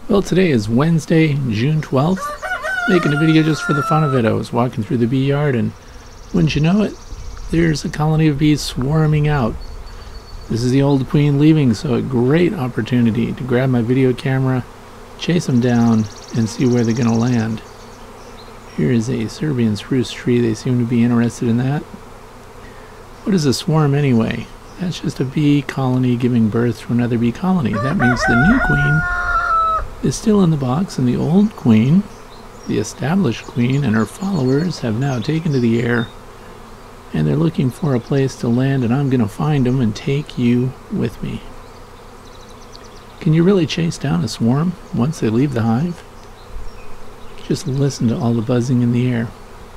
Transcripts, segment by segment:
Well, today is Wednesday, June 12th. Making a video just for the fun of it. I was walking through the bee yard and wouldn't you know it, there's a colony of bees swarming out. This is the old queen leaving, so a great opportunity to grab my video camera, chase them down, and see where they're going to land. Here is a Serbian spruce tree. They seem to be interested in that. What is a swarm anyway? That's just a bee colony giving birth to another bee colony. That means the new queen is still in the box, and the old queen, the established queen, and her followers have now taken to the air, and they're looking for a place to land, and I'm going to find them and take you with me. Can you really chase down a swarm once they leave the hive? Just listen to all the buzzing in the air.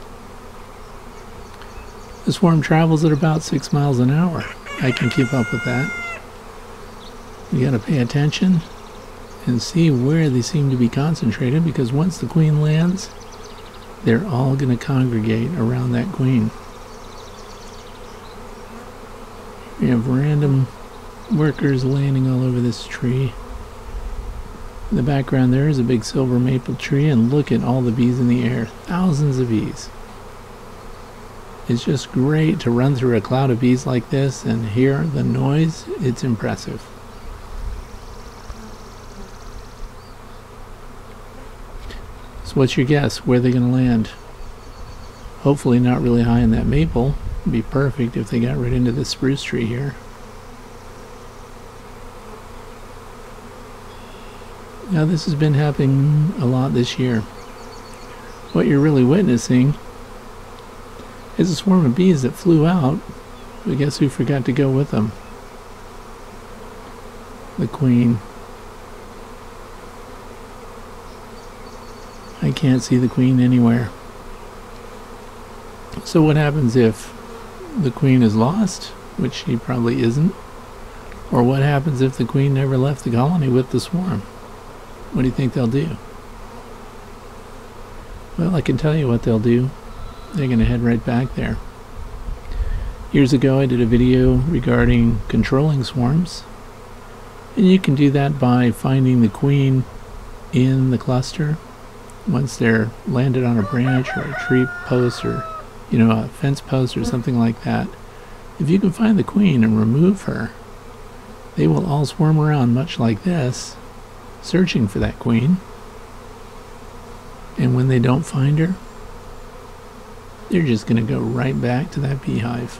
The swarm travels at about 6 miles an hour. I can keep up with that. You got to pay attention and see where they seem to be concentrated, because once the queen lands, they're all going to congregate around that queen. We have random workers landing all over this tree. In the background there is a big silver maple tree, and look at all the bees in the air. Thousands of bees. It's just great to run through a cloud of bees like this and hear the noise. It's impressive. So what's your guess? Where they're going to land? Hopefully not really high in that maple. It'd be perfect if they got right into this spruce tree here. Now this has been happening a lot this year. What you're really witnessing is a swarm of bees that flew out, but guess who forgot to go with them? The queen. I can't see the queen anywhere. So what happens if the queen is lost, which she probably isn't? Or what happens if the queen never left the colony with the swarm? What do you think they'll do? Well, I can tell you what they'll do. They're going to head right back there. Years ago I did a video regarding controlling swarms, and you can do that by finding the queen in the cluster. Once they're landed on a branch or a tree post, or a fence post or something like that, if you can find the queen and remove her, they will all swarm around much like this, searching for that queen. And when they don't find her, they're just going to go right back to that beehive.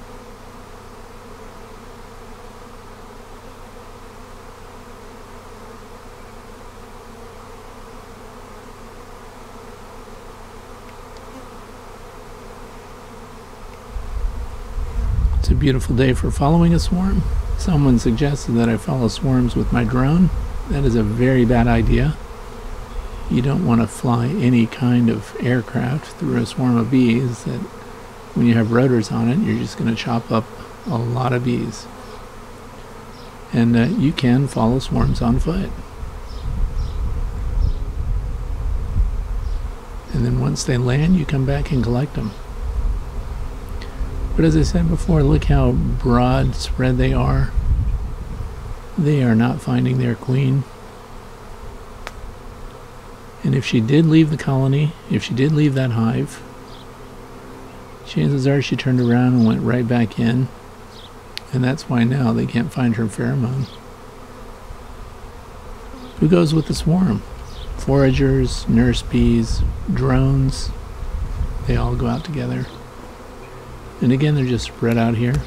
It's a beautiful day for following a swarm. Someone suggested that I follow swarms with my drone. That is a very bad idea. You don't want to fly any kind of aircraft through a swarm of bees that, when you have rotors on it, you're just going to chop up a lot of bees. And you can follow swarms on foot. And then once they land, you come back and collect them. But as I said before, look how broad spread they are. They are not finding their queen. And if she did leave the colony, if she did leave that hive, chances are she turned around and went right back in. And that's why now they can't find her pheromone. Who goes with the swarm? Foragers, nurse bees, drones, they all go out together. And again, they're just spread out here.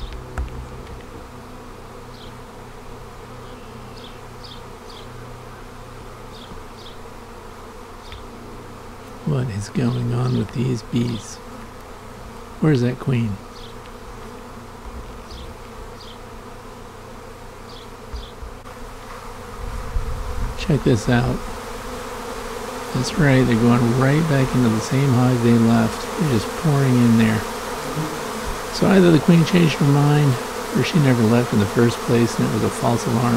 What is going on with these bees? Where's that queen? Check this out. That's right, they're going right back into the same hive they left. They're just pouring in there. So either the queen changed her mind, or she never left in the first place and it was a false alarm.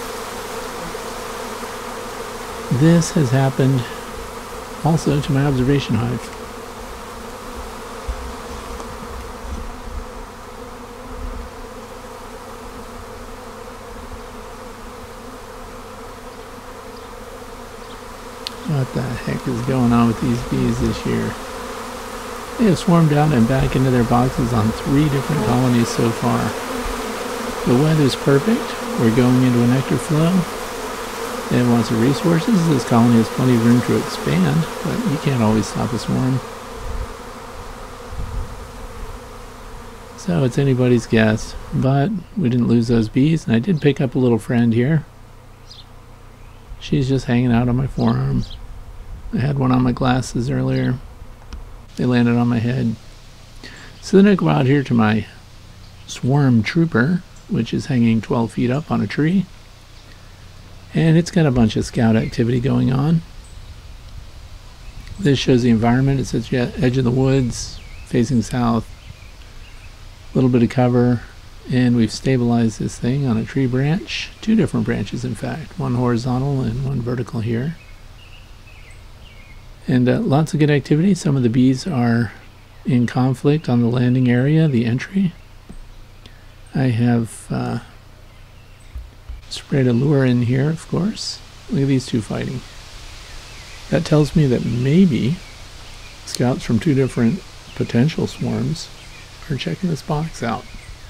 This has happened also to my observation hive. What the heck is going on with these bees this year? They have swarmed out and back into their boxes on 3 different colonies so far. The weather's perfect. We're going into a nectar flow. They have lots of resources. This colony has plenty of room to expand, but you can't always stop a swarm. So it's anybody's guess, but we didn't lose those bees, and I did pick up a little friend here. She's just hanging out on my forearm. I had one on my glasses earlier. They landed on my head. So then I go out here to my swarm trooper, which is hanging 12 feet up on a tree. And it's got a bunch of scout activity going on. This shows the environment. It's at the edge of the woods, facing south. A little bit of cover, and we've stabilized this thing on a tree branch. 2 different branches, in fact. One horizontal and one vertical here. And lots of good activity. Some of the bees are in conflict on the landing area, the entry. I have sprayed a lure in here, of course. Look at these 2 fighting. That tells me that maybe scouts from 2 different potential swarms are checking this box out.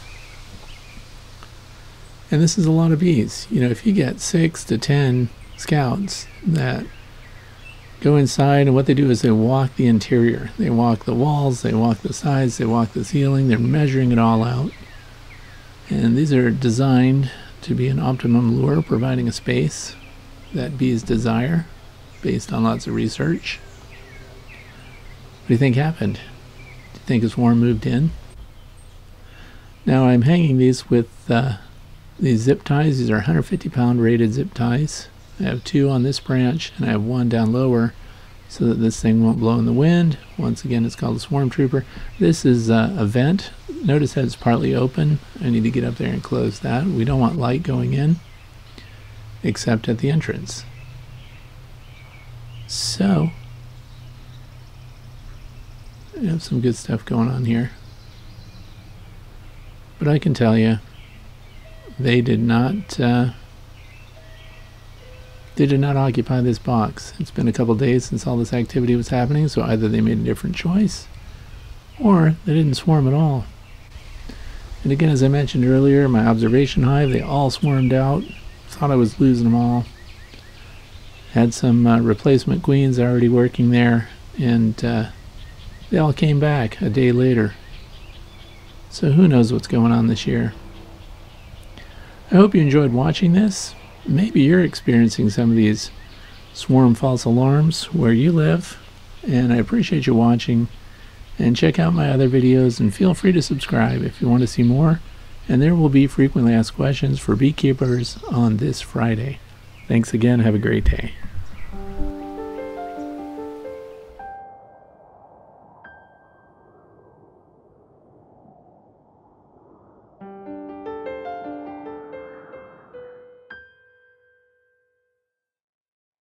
And this is a lot of bees. You know, if you get 6 to 10 scouts that go inside, and what they do is they walk the interior. They walk the walls, they walk the sides, they walk the ceiling. They're measuring it all out. And these are designed to be an optimum lure, providing a space that bees desire based on lots of research. What do you think happened? Do you think a swarm moved in? Now I'm hanging these with these zip ties. These are 150-pound rated zip ties. I have 2 on this branch, and I have 1 down lower so that this thing won't blow in the wind. Once again, it's called a swarm trooper. This is a vent. Notice that it's partly open. I need to get up there and close that. We don't want light going in, except at the entrance. So, we have some good stuff going on here. But I can tell you, they did not occupy this box. It's been a couple days since all this activity was happening, so either they made a different choice, or they didn't swarm at all. And again, as I mentioned earlier, my observation hive, they all swarmed out. Thought I was losing them all. Had some replacement queens already working there, and they all came back a day later. So who knows what's going on this year. I hope you enjoyed watching this. Maybe you're experiencing some of these swarm false alarms where you live, and I appreciate you watching. And check out my other videos, and feel free to subscribe if you want to see more. And there will be frequently asked questions for beekeepers on this Friday. Thanks again. Have a great day.